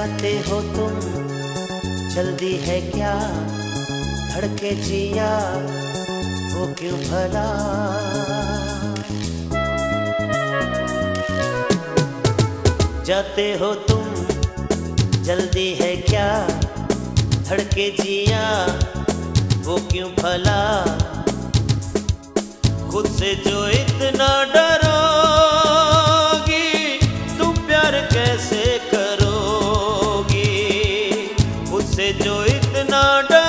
जाते हो तुम, जल्दी है क्या धड़के जिया वो क्यों भला। जाते हो तुम, जल्दी है क्या धड़के जिया वो क्यों भला। खुद से जो इतना डरोगी तुम प्यार कैसे करोगी। खुद से जो इतना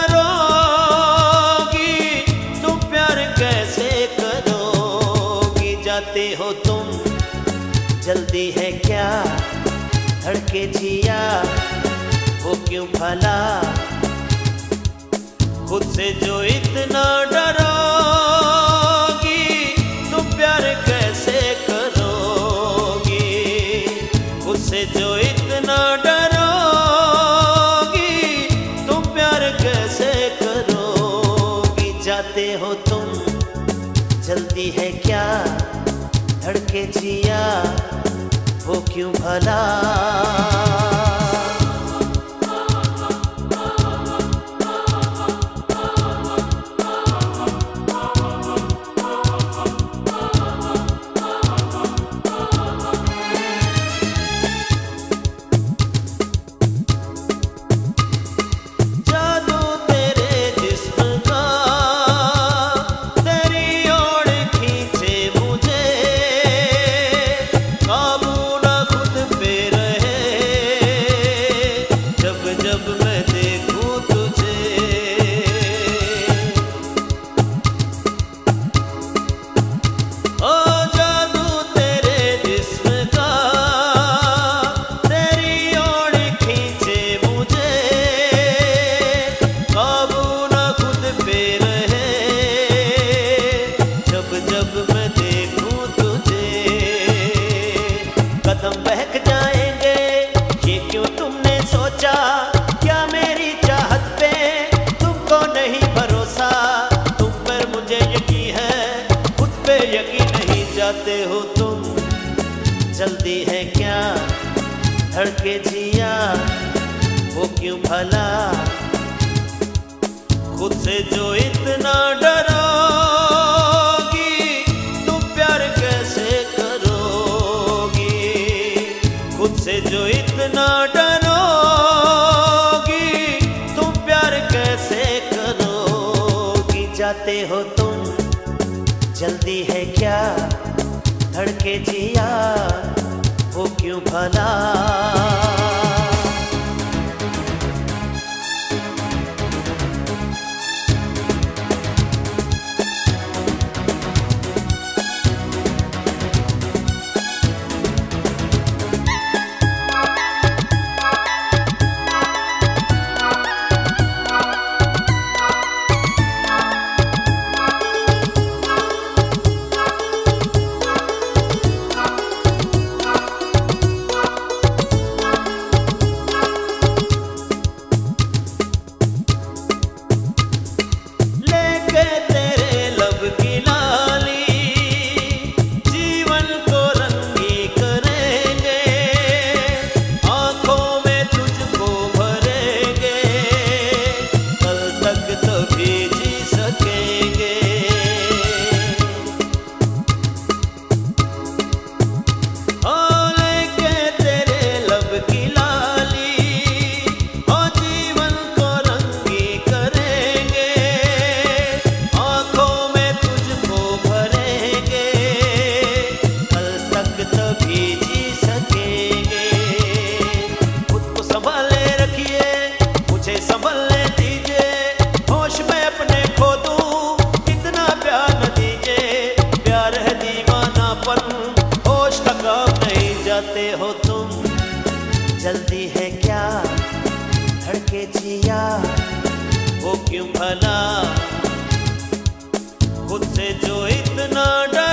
डरोगी तुम प्यार कैसे करोगी। जाते हो तुम, जल्दी है क्या धड़के जिया वो क्यों भला। खुद से जो इतना डरोगी तुम प्यार कैसे करोगी। खुद से जो इतना डरोगी तुम प्यार कैसे करोगी। जाते हो तुम, जल्दी है क्या धड़के जिया वो क्यों भला। कदम बहक जाएंगे ये क्यों तुमने सोचा। क्या मेरी चाहत पे तुमको नहीं भरोसा। तुम पर मुझे यकीन है, खुद पे यकीन नहीं। जाते हो तुम, जल्दी है क्या धड़के जिया वो क्यों भला। खुद से जो इतना डरोगी तुम प्यार कैसे करोगी। खुद से जो इतना डरोगी तुम प्यार कैसे करोगी। जाते हो तुम, जल्दी है क्या धड़के जिया वो क्यों भला। जाते हो तुम, जल्दी है क्या धड़के जिया वो क्यों भला। खुद से जो इतना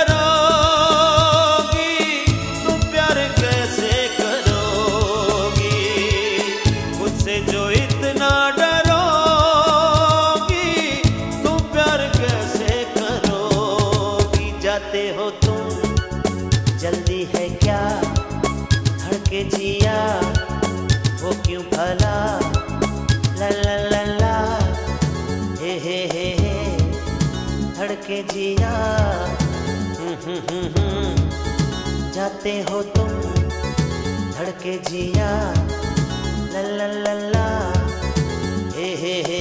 डरोगी तुम प्यार कैसे करोगी। खुद से जो इतना डरोगी तुम प्यार कैसे करोगी। जाते हो तुम, जल्दी है क्या धड़के जिया वो क्यों क्यों भला ला ला ला ला हे धड़के जिया जाते हो तुम धड़के जिया ला ला ला ला हे